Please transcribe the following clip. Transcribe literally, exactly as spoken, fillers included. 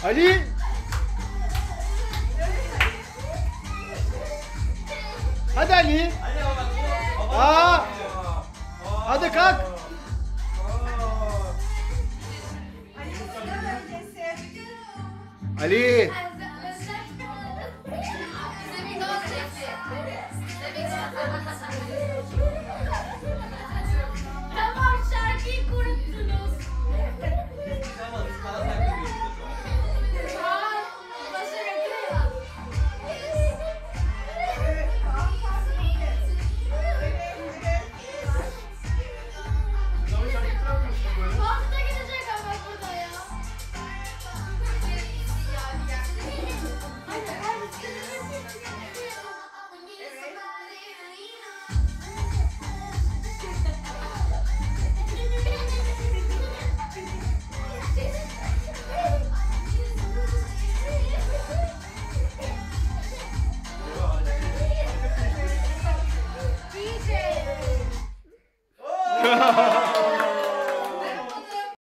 Ali. Hadi Ali. Aa. Hadi kalk. Ali. Tamam, şarkıyı kuruttunuz. Pasta gidecek ama burada ya. Hadi hadi. D J.